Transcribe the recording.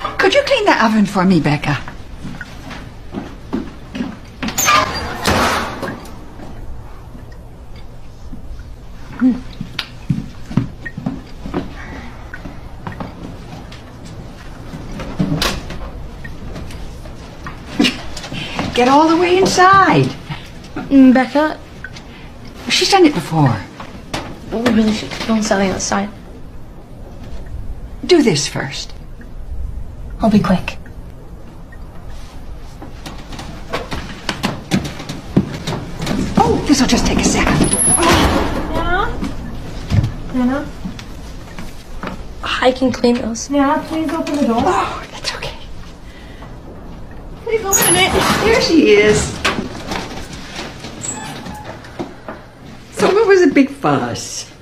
Could you clean the oven for me, Becca? Get all the way inside. Becca? She's done it before. We really should go something outside. Do this first. I'll be quick. Oh, this'll just take a second. Nana? Nana? I can clean those. Nana, please open the door. Oh, that's okay. Please open it. There she is. So it was a big fuss.